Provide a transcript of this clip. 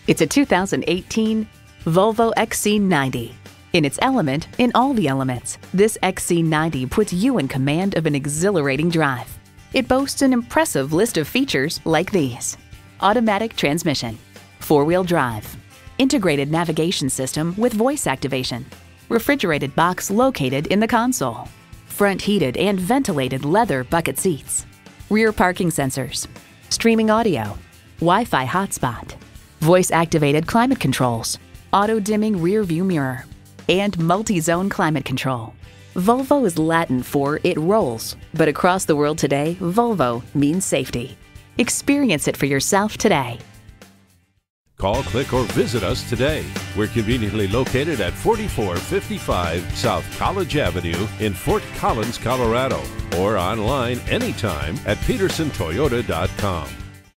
It's a 2018 Volvo XC90. In its element, in all the elements, this XC90 puts you in command of an exhilarating drive. It boasts an impressive list of features like these: automatic transmission, four-wheel drive, integrated navigation system with voice activation, refrigerated box located in the console, front heated and ventilated leather bucket seats, rear parking sensors, streaming audio, Wi-Fi hotspot, voice-activated climate controls, auto-dimming rear-view mirror, and multi-zone climate control. Volvo is Latin for "it rolls," but across the world today, Volvo means safety. Experience it for yourself today. Call, click, or visit us today. We're conveniently located at 4455 South College Avenue in Fort Collins, Colorado, or online anytime at petersontoyota.com.